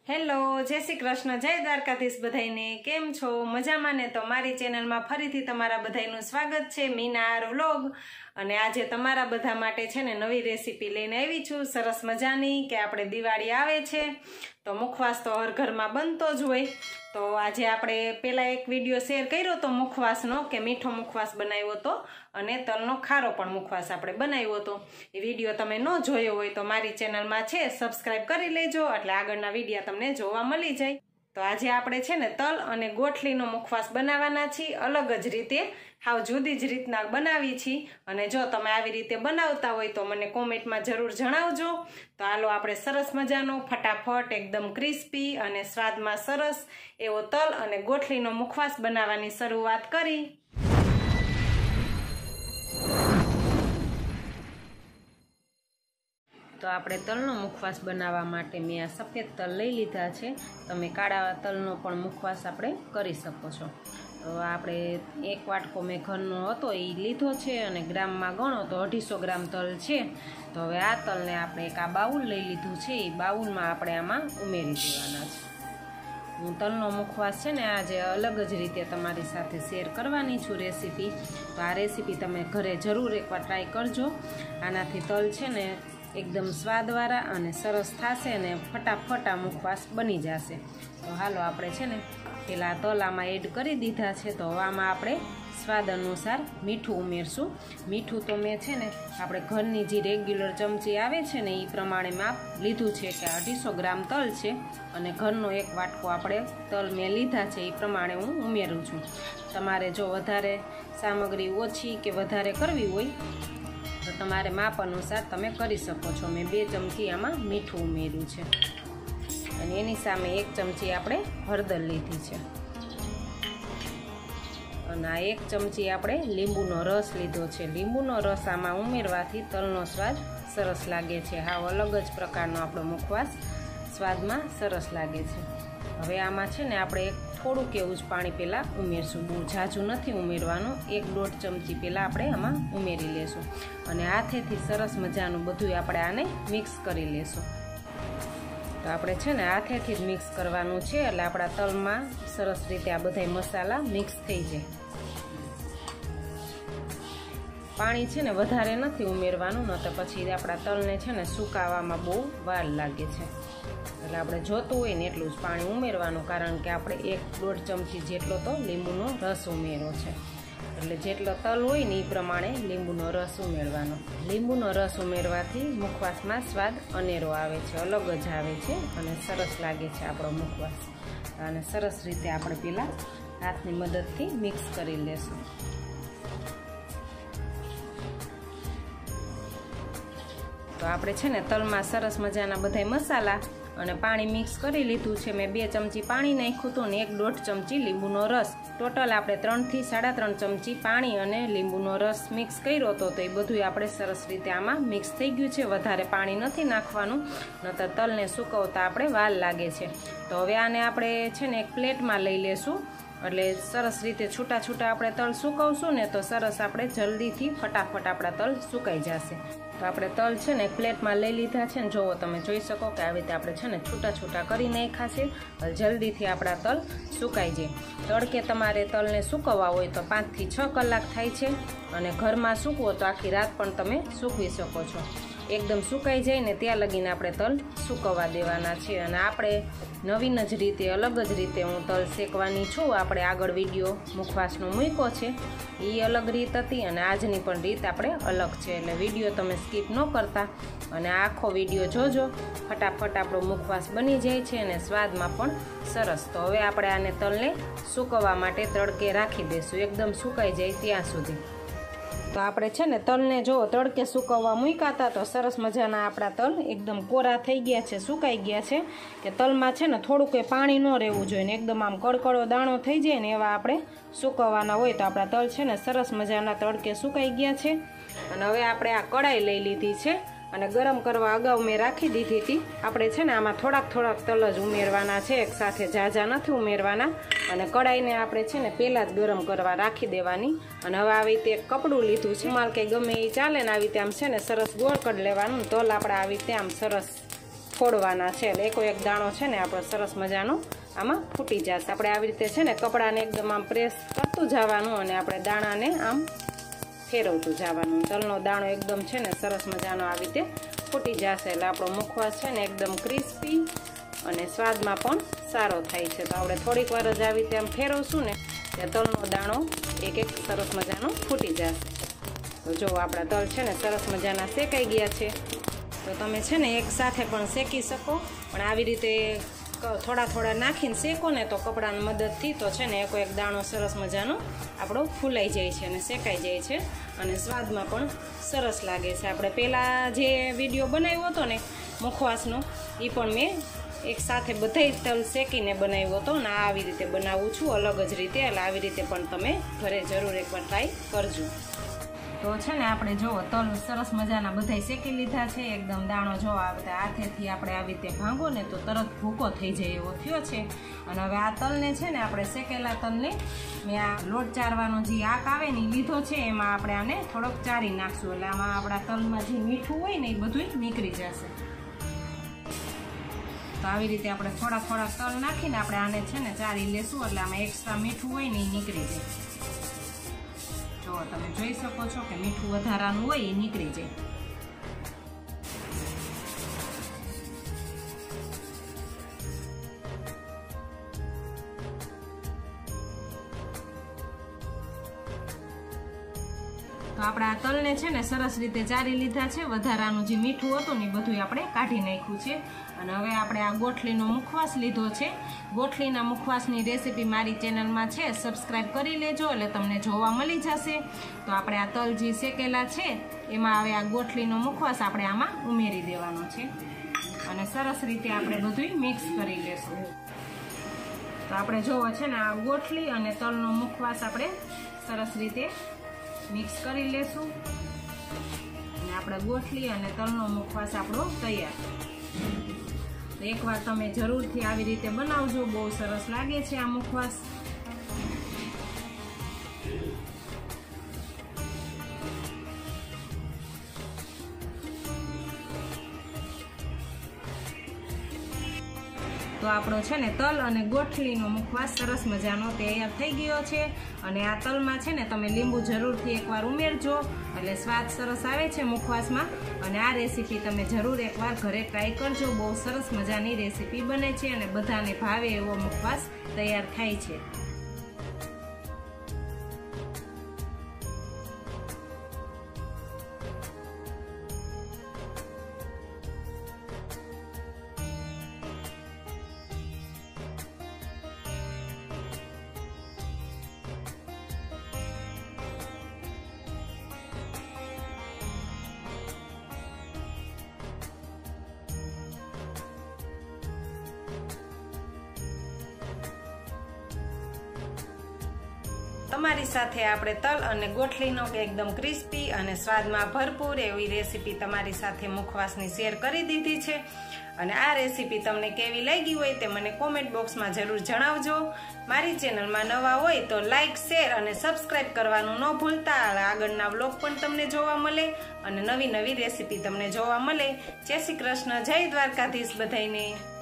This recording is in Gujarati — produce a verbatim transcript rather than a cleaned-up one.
હેલો, જય શ્રી કૃષ્ણ, જય દ્વારકાધીશ બધાઈને। કેમ છો? મજામાં ને? તો મારી ચેનલમાં ફરીથી તમારા બધાનું સ્વાગત છે, મીના.R વ્લોગ। અને આજે તમારા બધા માટે છે ને નવી રેસીપી લઈને આવી છું, સરસ મજાની, કે આપણે દિવાળી આવે છે તો મુખવાસ તો હર ઘરમાં બનતો જ હોય। તો આજે આપણે પહેલા એક વિડીયો શેર કર્યો તો મુખવાસનો, કે મીઠો મુખવાસ બનાવ્યો તો અને તલનો ખારો પણ મુખવાસ આપણે બનાવ્યો તો। એ વિડીયો તમે ન જોયો હોય તો મારી ચેનલમાં છે, સબસ્ક્રાઈબ કરી લેજો, એટલે આગળના વિડીયો તમને જોવા મળી જાય। તો આજે આપણે છે ને તલ અને ગોઠલીનો મુખવાસ બનાવવાના છીએ, અલગ જ રીતે, હાવ જુદી જ રીતના બનાવી છીએ। અને જો તમે આવી રીતે બનાવતા હોય તો મને કોમેન્ટમાં જરૂર જણાવજો। તો હાલો આપણે સરસ મજાનો ફટાફટ એકદમ ક્રિસ્પી અને સ્વાદમાં સરસ એવો તલ અને ગોઠલીનો મુખવાસ બનાવવાની શરૂઆત કરી। તો આપણે તલનો મુખવાસ બનાવવા માટે મેં આ સફેદ તલ લઈ લીધા છે, તમે કાળા તલનો પણ મુખવાસ આપણે કરી શકો છો। તો આપણે એક વાટકો મેં ઘરનો હતો એ લીધો છે, અને ગ્રામમાં ગણો તો અઢીસો ગ્રામ તલ છે। તો હવે આ તલને આપણે એક આ બાઉલ લઈ લીધું છે, એ બાઉલમાં આપણે આમાં ઉમેરી દેવાના છે। હું તલનો મુખવાસ છે ને આજે અલગ જ રીતે તમારી સાથે શેર કરવાની છું રેસીપી। તો આ રેસીપી તમે ઘરે જરૂર એકવાર ટ્રાય કરજો, આનાથી તલ છે ને એકદમ સ્વાદવાળા અને સરસ થશે ને ફટાફટ આ મુખવાસ બની જશે। તો હાલો આપણે છે ને પેલા તલ આમાં એડ કરી દીધા છે, તો આમાં આપણે સ્વાદ અનુસાર મીઠું ઉમેરશું। મીઠું તો મેં છે ને આપણે ઘરની જે રેગ્યુલર ચમચી આવે છે ને એ પ્રમાણે માપ લીધું છે, કે અઢીસો ગ્રામ તલ છે અને ઘરનો એક વાટકો આપણે તલ મેં લીધા છે, એ પ્રમાણે હું ઉમેરું છું। તમારે જો વધારે સામગ્રી ઓછી કે વધારે કરવી હોય તો તમારે માપ અનુસાર તમે કરી શકો છો। મેં બે ચમચી આમાં મીઠું ઉમેર્યું છે, અને એની સામે એક ચમચી આપણે હળદર લીધી છે, અને આ એક ચમચી આપણે લીંબુનો રસ લીધો છે। લીંબુનો રસ આમાં ઉમેરવાથી તલનો સ્વાદ સરસ લાગે છે, હાવ અલગ જ પ્રકારનો આપણો મુખવાસ સ્વાદમાં સરસ લાગે છે। હવે આમાં છે ને આપણે એક થોડુંક એવું જ પાણી પહેલાં ઉમેરશું, બહુ ઝાઝું નથી ઉમેરવાનું, એક દોઢ ચમચી પહેલાં આપણે આમાં ઉમેરી લેશું, અને હાથેથી સરસ મજાનું બધું આપણે આને મિક્સ કરી લેશું। તો આપણે છે ને હાથેથી જ મિક્સ કરવાનું છે, એટલે આપણા તલમાં સરસ રીતે આ બધા મસાલા મિક્સ થઈ જાય। પાણી છે ને વધારે નથી ઉમેરવાનું, ન તો પછી આપણા તલને છે ને સુકાવામાં બહુ વાર લાગે છે, એટલે આપણે જોતું હોય ને એટલું જ પાણી ઉમેરવાનું, કારણ કે આપણે એક દોઢ ચમચી જેટલો તો લીંબુનો રસ ઉમેરો છે, એટલે જેટલો તલ હોય ને એ પ્રમાણે લીંબુનો રસ ઉમેરવાનો। લીંબુનો રસ ઉમેરવાથી મુખવાસમાં સ્વાદ અનેરો આવે છે, અલગ જ આવે છે, અને સરસ લાગે છે આપણો મુખવાસ। અને સરસ રીતે આપણે પહેલાં હાથની મદદથી મિક્સ કરી લેશું। તો આપણે છે ને તલમાં સરસ મજાના બધા મસાલા અને પાણી મિક્સ કરી લીધું છે, મેં બે ચમચી પાણી નાખ્યું હતું ને એક દોઢ ચમચી લીંબુનો રસ, ટોટલ આપણે ત્રણથી સાડા ત્રણ ચમચી પાણી અને લીંબુનો રસ મિક્સ કર્યો હતો। તો એ બધું આપણે સરસ રીતે આમાં મિક્સ થઈ ગયું છે, વધારે પાણી નથી નાખવાનું, નતર તલને સૂકવતા આપણે વાર લાગે છે। તો હવે આને આપણે છે ને એક પ્લેટમાં લઈ લેશું, એટલે સરસ રીતે છૂટા છૂટા આપણે તલ સૂકવશું ને તો સરસ આપણે જલ્દીથી ફટાફટ આપણા તલ સુકાઈ જશે। તો આપણે તલ છે ને એક પ્લેટમાં લઈ લીધા છે ને, જોવો તમે જોઈ શકો કે આવી રીતે આપણે છે ને છૂટા છૂટા કરી નાખ્યા છે, જલ્દીથી આપણા તલ સુકાઈ જાય। તડકે તમારે તલને સૂકવવા હોય તો પાંચથી છ કલાક થાય છે, અને ઘરમાં સૂકવો તો આખી રાત પણ તમે સૂકવી શકો છો। એકદમ સુકાઈ જાય ને ત્યાં લગીને આપણે તલ સૂકવવા દેવાના છે, અને આપણે નવીન જ રીતે, અલગ જ રીતે હું તલ શેકવાની છું। આપણે આગળ વિડીયો મુખવાસનો મૂક્યો છે, એ અલગ રીત હતી, અને આજની પણ રીત આપણે અલગ છે, એટલે વિડીયો તમે સ્કીપ ન કરતા અને આખો વિડીયો જોજો, ફટાફટ આપણો મુખવાસ બની જાય છે, અને સ્વાદમાં પણ સરસ। તો હવે આપણે આને તલને સૂકવવા માટે તડકે રાખી દઈશું, એકદમ સુકાઈ જાય ત્યાં સુધી। તો આપણે છે ને તલને જો તડકે સૂકવવા મૂક્યા હતા તો સરસ મજાના આપણા તલ એકદમ કોરા થઈ ગયા છે, સુકાઈ ગયા છે, કે તલમાં છે ને થોડું કંઈ પાણી ન રહેવું જોઈએ ને એકદમ આમ કડકડો દાણો થઈ જાય ને એવા આપણે સૂકવવાના હોય। તો આપણા તલ છે ને સરસ મજાના તડકે સુકાઈ ગયા છે, અને હવે આપણે આ કડાઈ લઈ લીધી છે, અને ગરમ કરવા અગાઉ મેં રાખી દીધી હતી। આપણે છે ને આમાં થોડાક થોડાક તલ જ ઉમેરવાના છે, એક સાથે ઝાઝા નથી ઉમેરવાના, અને કડાઈને આપણે છે ને પહેલાં જ ગરમ કરવા રાખી દેવાની। અને હવે આવી રીતે એક કપડું લીધું છે, માલ કે ગમે એ ચાલે ને આવી રીતે આમ છે ને સરસ ગોળ કરી લેવાનું, તલ આપણે આવી રીતે આમ સરસ ફોડવાના છે એટલે એકો એક દાણો છે ને આપણો સરસ મજાનો આમાં ફૂટી જશે. આપણે આવી રીતે છે ને કપડાને એકદમ આમ પ્રેસ કરતું જવાનું અને આપણે દાણાને આમ ફેરવતું જવાનું. તલનો દાણો એકદમ છે ને સરસ મજાનો આવી રીતે ફૂટી જશે એટલે આપણો મુખવાસ છે ને એકદમ ક્રિસ્પી અને સ્વાદમાં પણ સારો થાય છે. તો આપણે થોડીક વાર જ આવી રીતે આમ ફેરવશું ને ત્યાં તલનો દાણો એક એક સરસ મજાનો ફૂટી જશે. તો જો આપણા તલ છે ને સરસ મજાના શેકાઈ ગયા છે. તો તમે છે ને એક સાથે પણ શેકી શકો, પણ આવી રીતે થોડા થોડા નાખીને શેકો ને તો કપડાની મદદથી તો છે ને એકો એક દાણો સરસ મજાનો આપણો ફૂલાઈ જાય છે અને શેકાઈ જાય છે અને સ્વાદમાં પણ સરસ લાગે છે. આપણે પહેલાં જે વિડીયો બનાવ્યો હતો ને મુખવાસનો એ પણ મેં એક સાથે બધાય તલ શેકીને બનાવ્યો હતો ને આવી રીતે બનાવું છું અલગ જ રીતે. એટલે આવી રીતે પણ તમે ઘરે જરૂર એકવાર ટ્રાય કરજો. તો છે ને આપણે જો તલ સરસ મજાના બધાય શેકી લીધા છે. એકદમ દાણો જો આવે હાથેથી આપણે આવી રીતે ભાંગો ને તો તરત ભૂકો થઈ જાય એવો થયો છે. અને હવે આ તલને છે ને આપણે શેકેલા તલને મેં આ લોટ ચારવાનો જે આક આવે ને લીધો છે એમાં આપણે આને થોડોક ચારી નાખશું એટલે આમાં આપણા તલમાં જે મીઠું હોય ને એ બધું નીકળી જશે. તો આવી રીતે આપણે થોડા થોડા તલ નાખીને આપણે આને છે ને ચારી લેશું એટલે આમાં એક્સ્ટ્રા મીઠું હોય ને એ નીકળી જાય. જો તમે જોઈ શકો છો કે મીઠું વધારાનું હોય એ નીકળી જાય. તો આપણે આ તલને છે ને સરસ રીતે ચારી લીધા છે. વધારાનું જે મીઠું હતું ને એ બધું આપણે કાઢી નાખ્યું છે. અને હવે આપણે આ ગોઠલીનો મુખવાસ લીધો છે. ગોઠલીના મુખવાસની રેસીપી મારી ચેનલમાં છે, સબસ્ક્રાઈબ કરી લેજો એટલે તમને જોવા મળી જશે. તો આપણે આ તલ જે શેકેલા છે એમાં હવે આ ગોઠલીનો મુખવાસ આપણે આમાં ઉમેરી દેવાનો છે અને સરસ રીતે આપણે બધું મિક્સ કરી લેશું. તો આપણે જોવો છે ને આ ગોઠલી અને તલનો મુખવાસ આપણે સરસ રીતે મિક્સ કરી લેશું અને આપણે ગોઠલી અને તલનો મુખવાસ આપણો તૈયાર. તો એકવાર તમે જરૂરથી આવી રીતે બનાવજો, બહુ સરસ લાગે છે આ મુખવાસ. તો આપણો છે ને તલ અને ગોઠલીનો મુખવાસ સરસ મજાનો તૈયાર થઈ ગયો છે. અને આ તલમાં છે ને તમે લીંબુ જરૂરથી એકવાર ઉમેરજો એટલે સ્વાદ સરસ આવે છે મુખવાસમાં. અને આ રેસીપી તમે જરૂર એકવાર ઘરે ટ્રાય કરજો, બહુ સરસ મજાની રેસીપી બને છે અને બધાને ભાવે એવો મુખવાસ તૈયાર થાય છે. તમારી સાથે આપણે તલ અને ગોઠલીનો એકદમ ક્રિસ્પી અને સ્વાદમાં ભરપૂર એવી રેસીપી તમારી સાથે મુખવાસની શેર કરી દીધી છે. અને આ રેસીપી તમને કેવી લાગી હોય તે મને કોમેન્ટ બોક્સમાં જરૂર જણાવજો. મારી ચેનલમાં નવા હોય તો લાઇક, શેર અને સબસ્ક્રાઈબ કરવાનું ન ભૂલતા. આગળના વ્લોગ પણ તમને જોવા મળે અને નવી નવી રેસીપી તમને જોવા મળે. જય શ્રી કૃષ્ણ, જય દ્વારકાધીશ બધાઈને.